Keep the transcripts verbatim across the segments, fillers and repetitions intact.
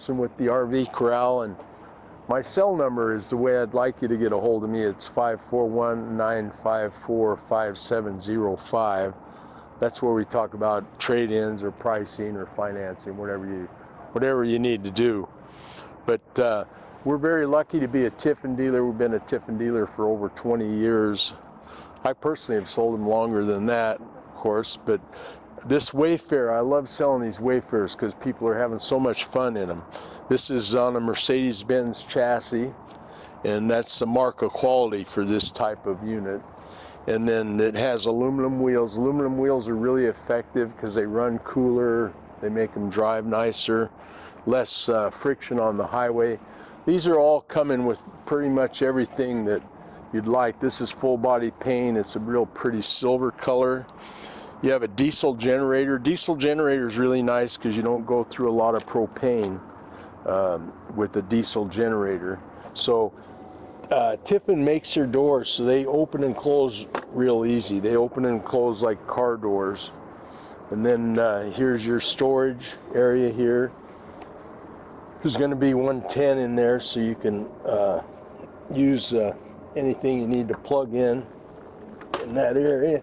Nelson with the R V Corral, and my cell number is the way I'd like you to get a hold of me. It's five four one, nine five four, five seven zero five. That's where we talk about trade-ins or pricing or financing, whatever you, whatever you need to do. But uh, we're very lucky to be a Tiffin dealer. We've been a Tiffin dealer for over twenty years. I personally have sold them longer than that, of course, but this Wayfarer, I love selling these Wayfarers because people are having so much fun in them. This is on a Mercedes-Benz chassis, and that's the mark of quality for this type of unit. And then it has aluminum wheels. Aluminum wheels are really effective because they run cooler, they make them drive nicer, less uh, friction on the highway. These are all coming with pretty much everything that you'd like. This is full body paint. It's a real pretty silver color. You have a diesel generator. Diesel generator is really nice because you don't go through a lot of propane um, with the diesel generator. So uh, Tiffin makes their doors so they open and close real easy. They open and close like car doors. And then uh, here's your storage area here. There's going to be one ten in there, so you can uh, use uh, anything you need to plug in in that area.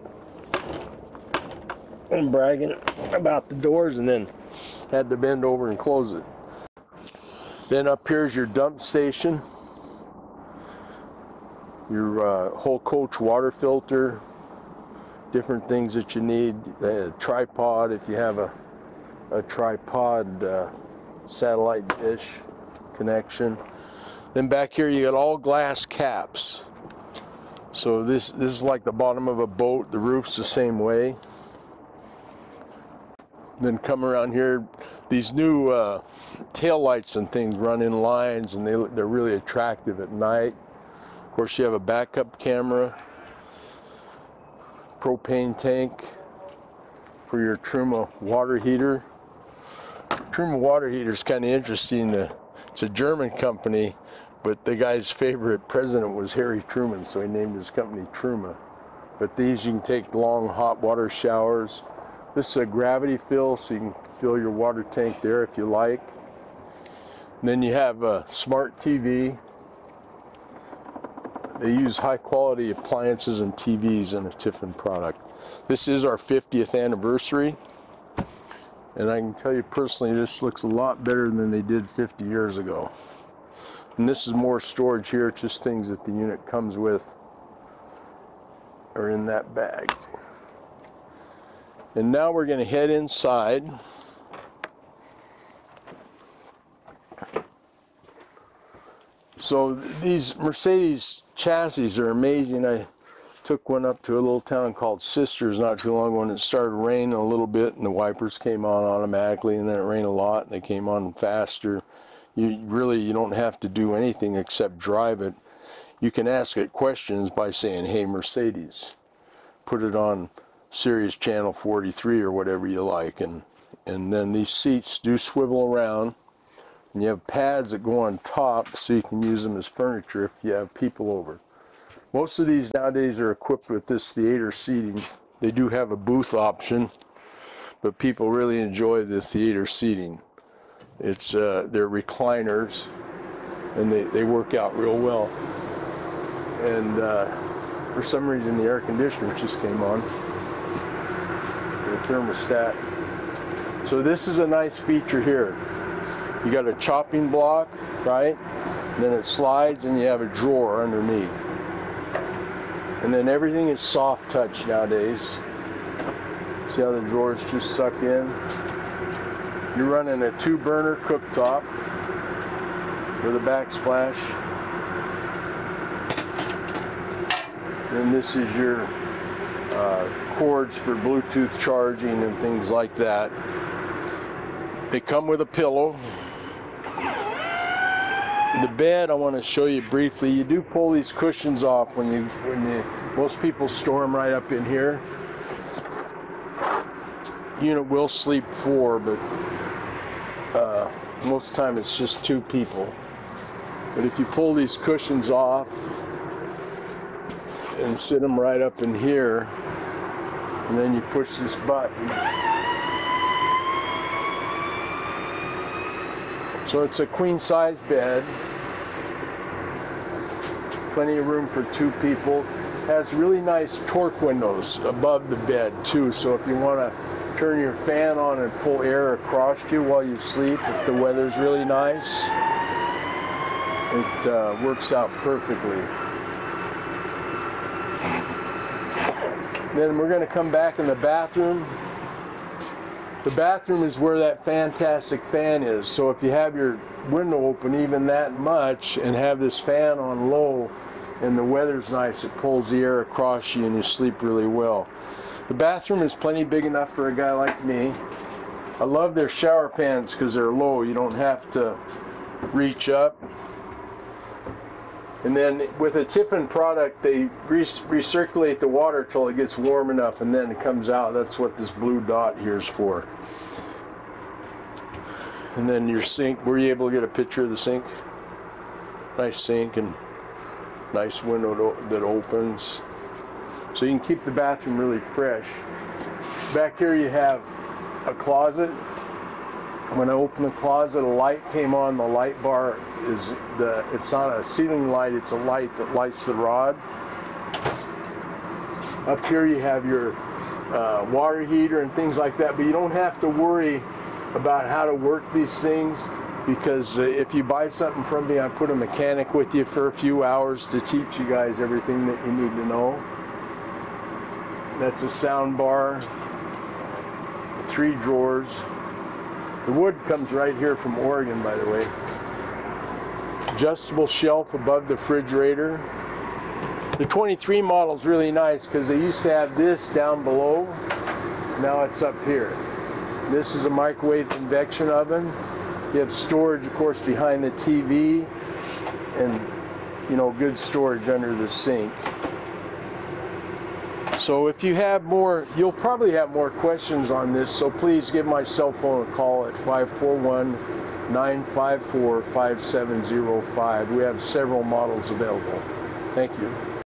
I'm bragging about the doors, and then had to bend over and close it. Then up here's your dump station, your uh, whole coach water filter, different things that you need, a tripod if you have a, a tripod uh, satellite dish connection. Then back here you got all glass caps. So this, this is like the bottom of a boat. The roof's the same way. Then come around here, these new uh, tail lights and things run in lines, and they, they're really attractive at night. Of course, you have a backup camera, propane tank for your Truma water heater. Truma water heater is kind of interesting. It's a German company, but the guy's favorite president was Harry Truman, so he named his company Truma. But these, you can take long hot water showers. This is a gravity fill, so you can fill your water tank there if you like. And then you have a smart T V. They use high quality appliances and T Vs in a Tiffin product. This is our fiftieth anniversary. And I can tell you personally, this looks a lot better than they did fifty years ago. And this is more storage here, just things that the unit comes with are in that bag. And now we're going to head inside. So these Mercedes chassis are amazing. I took one up to a little town called Sisters not too long ago, and it started raining a little bit, and the wipers came on automatically, and then it rained a lot, and they came on faster. You really, you don't have to do anything except drive it. You can ask it questions by saying, "Hey Mercedes, put it on Sirius channel forty-three," or whatever you like, and and then these seats do swivel around, and you have pads that go on top so you can use them as furniture if you have people over. Most of these nowadays are equipped with this theater seating. They do have a booth option, but people really enjoy the theater seating. It's uh, they're recliners, and they, they work out real well. And uh, for some reason the air conditioners just came on. The thermostat. So this is a nice feature here. You got a chopping block, right? And then it slides, and you have a drawer underneath. And then everything is soft touch nowadays. See how the drawers just suck in? You're running a two burner cooktop with a backsplash. And this is your uh, cords for Bluetooth charging and things like that. They come with a pillow. The bed, I want to show you briefly. You do pull these cushions off when you, when you, most people store them right up in here. Unit will sleep four, but uh, most of the time it's just two people. But if you pull these cushions off and sit them right up in here, and then you push this button, So it's a queen size bed. Plenty of room for two people. Has really nice torque windows above the bed too. So if you want to turn your fan on and pull air across you while you sleep, if the weather's really nice, it uh, works out perfectly. Then we're going to come back in the bathroom. The bathroom is where that fantastic fan is. So if you have your window open even that much and have this fan on low and the weather's nice, it pulls the air across you and you sleep really well. The bathroom is plenty big enough for a guy like me. I love their shower pans because they're low. You don't have to reach up. And then with a Tiffin product, they re recirculate the water till it gets warm enough and then it comes out. That's what this blue dot here is for. And then your sink, were you able to get a picture of the sink? Nice sink and nice window that opens. So you can keep the bathroom really fresh. Back here you have a closet. When I opened the closet, a light came on. The light bar is the, it's not a ceiling light, it's a light that lights the rod. Up here you have your uh, water heater and things like that, but you don't have to worry about how to work these things, because uh, if you buy something from me, I put a mechanic with you for a few hours to teach you guys everything that you need to know. That's a sound bar, three drawers. The wood comes right here from Oregon, by the way. Adjustable shelf above the refrigerator. The twenty-three model is really nice because they used to have this down below. Now it's up here. This is a microwave convection oven. You have storage, of course, behind the T V, and you know, good storage under the sink. So if you have more, you'll probably have more questions on this, so please give my cell phone a call at five four one, nine five four, five seven zero five. We have several models available. Thank you.